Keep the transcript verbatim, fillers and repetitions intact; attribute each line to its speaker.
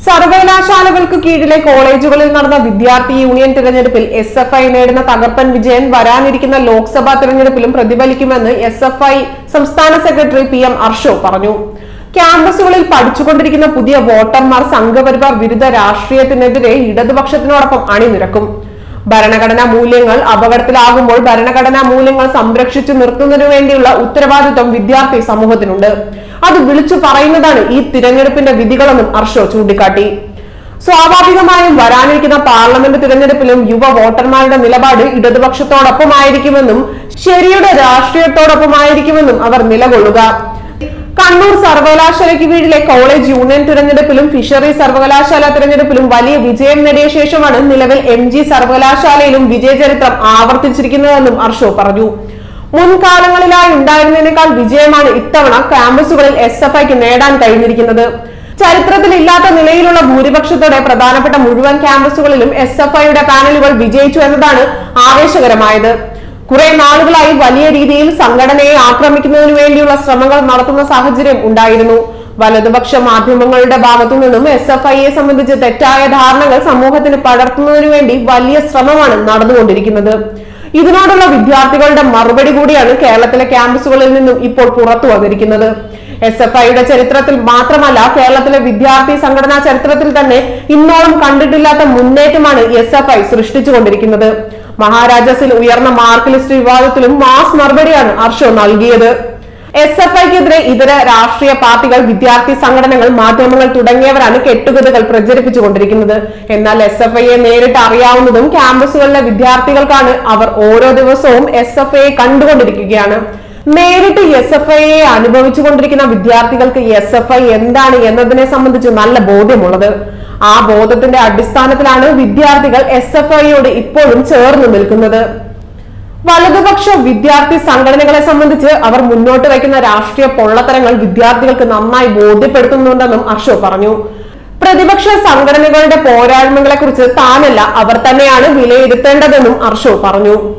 Speaker 1: സർവകലാശാലകൾക്ക് കീഴിലെ കോളേജുകളിൽ നടന്ന വിദ്യാർത്ഥി യൂണിയൻ തിരഞ്ഞെടുപ്പിൽ എസ് എഫ് ഐ നേടുന്ന തകർപ്പൻ വിജയം വരാനിരിക്കുന്ന ലോക്സഭാ തിരഞ്ഞെടുപ്പിലും പ്രതിഫലിക്കുമെന്ന് എസ് എഫ് ഐ സംസ്ഥാന സെക്രട്ടറി പി എം അർഷോ പറഞ്ഞു. ക്യാമ്പസുകളിൽ പഠിച്ചുകൊണ്ടിരിക്കുന്ന പുതിയ വോട്ടർമാർ സംഘപരിവാർ വിരുദ്ധ രാഷ്ട്രീയത്തിനെതിരെ ഇടതുപക്ഷത്തിനോടൊപ്പം അണിനിരക്കും. ഭരണഘടനാ മൂല്യങ്ങൾ അപകടത്തിലാകുമ്പോൾ ഭരണഘടനാ മൂല്യങ്ങൾ സംരക്ഷിച്ചു നിർത്തുന്നതിനു വേണ്ടിയുള്ള ഉത്തരവാദിത്വം വിദ്യാർത്ഥി സമൂഹത്തിനുണ്ട്. അത് വിളിച്ചു പറയുന്നതാണ് ഈ തിരഞ്ഞെടുപ്പിന്റെ വിധികളെന്നും അർഷോ ചൂണ്ടിക്കാട്ടി. സ്വാഭാവികമായും വരാനിരിക്കുന്ന പാർലമെന്റ് തിരഞ്ഞെടുപ്പിലും യുവ വോട്ടർമാരുടെ നിലപാട് ഇടതുപക്ഷത്തോടൊപ്പമായിരിക്കുമെന്നും ശരിയുടെ രാഷ്ട്രീയത്തോടൊപ്പമായിരിക്കുമെന്നും അവർ നിലകൊള്ളുക. കണ്ണൂർ സർവകലാശാലയ്ക്ക് കീഴിലെ കോളേജ് യൂണിയൻ തിരഞ്ഞെടുപ്പിലും ഫിഷറീസ് സർവകലാശാല തിരഞ്ഞെടുപ്പിലും വലിയ വിജയം നേടിയ ശേഷമാണ് നിലവിൽ എം ജി സർവകലാശാലയിലും വിജയചരിത്രം ആവർത്തിച്ചിരിക്കുന്നതെന്നും അർഷോ പറഞ്ഞു. മുൻകാലങ്ങളിലായി ഉണ്ടായിരുന്നതിനേക്കാൾ വിജയമാണ് ഇത്തവണ ക്യാമ്പസുകളിൽ എസ് എഫ് ഐക്ക് നേടാൻ കഴിഞ്ഞിരിക്കുന്നത്. ചരിത്രത്തിൽ ഇല്ലാത്ത നിലയിലുള്ള ഭൂരിപക്ഷത്തോടെ പ്രധാനപ്പെട്ട മുഴുവൻ ക്യാമ്പസുകളിലും എസ് എഫ് ഐയുടെ പാനലുകൾ വിജയിച്ചു എന്നതാണ് ആവേശകരമായത്. കുറെ നാളുകളായി വലിയ രീതിയിൽ സംഘടനയെ ആക്രമിക്കുന്നതിനു വേണ്ടിയുള്ള ശ്രമങ്ങൾ നടത്തുന്ന സാഹചര്യം ഉണ്ടായിരുന്നു. വലതുപക്ഷ മാധ്യമങ്ങളുടെ ഭാഗത്തു നിന്നും എസ് എഫ് ഐയെ സംബന്ധിച്ച് തെറ്റായ ധാരണകൾ സമൂഹത്തിന് പടർത്തുന്നതിനു വേണ്ടി വലിയ ശ്രമമാണ് നടന്നുകൊണ്ടിരിക്കുന്നത്. ഇതിനോടുള്ള വിദ്യാർത്ഥികളുടെ മറുപടി കൂടിയാണ് കേരളത്തിലെ ക്യാമ്പസുകളിൽ നിന്നും ഇപ്പോൾ പുറത്തു വന്നിരിക്കുന്നത്. എസ് എഫ് ഐയുടെ ചരിത്രത്തിൽ മാത്രമല്ല കേരളത്തിലെ വിദ്യാർത്ഥി സംഘടനാ ചരിത്രത്തിൽ തന്നെ ഇന്നോളം കണ്ടിട്ടില്ലാത്ത മുന്നേറ്റമാണ് എസ് എഫ് ഐ സൃഷ്ടിച്ചുകൊണ്ടിരിക്കുന്നത്. മഹാരാജാസിൽ ഉയർന്ന മാർക്ക് ലിസ്റ്റ് വിവാദത്തിലും മാസ് മറുപടിയാണ് അർഷോ നൽകിയത്. എസ് എഫ് ഐക്കെതിരെ ഇതര രാഷ്ട്രീയ പാർട്ടികൾ, വിദ്യാർത്ഥി സംഘടനകൾ, മാധ്യമങ്ങൾ തുടങ്ങിയവരാണ് കെട്ടുകഥകൾ പ്രചരിപ്പിച്ചുകൊണ്ടിരിക്കുന്നത്. എന്നാൽ എസ് എഫ് ഐയെ നേരിട്ട് അറിയാവുന്നതും ക്യാമ്പസുകളിലെ വിദ്യാർത്ഥികൾക്കാണ്. അവർ ഓരോ ദിവസവും എസ് എഫ് ഐയെ കണ്ടുകൊണ്ടിരിക്കുകയാണ്. നേരിട്ട് എസ് എഫ് ഐയെ അനുഭവിച്ചുകൊണ്ടിരിക്കുന്ന വിദ്യാർത്ഥികൾക്ക് എസ് എഫ് ഐ എന്താണ് എന്നതിനെ സംബന്ധിച്ച് നല്ല ബോധ്യമുള്ളത്. ആ ബോധത്തിന്റെ അടിസ്ഥാനത്തിലാണ് വിദ്യാർത്ഥികൾ എസ് എഫ് ഐയോട് ഇപ്പോഴും ചേർന്ന് നിൽക്കുന്നത്. വലതുപക്ഷ വിദ്യാർത്ഥി സംഘടനകളെ സംബന്ധിച്ച് അവർ മുന്നോട്ട് വയ്ക്കുന്ന രാഷ്ട്രീയ പൊള്ളത്തരങ്ങൾ വിദ്യാർത്ഥികൾക്ക് നന്നായി ബോധ്യപ്പെടുത്തുന്നുണ്ടെന്നും അർഷോ പറഞ്ഞു. പ്രതിപക്ഷ സംഘടനകളുടെ പോരായ്മകളെ കുറിച്ച് താനല്ല അവർ തന്നെയാണ് വിലയിരുത്തേണ്ടതെന്നും അർഷോ പറഞ്ഞു.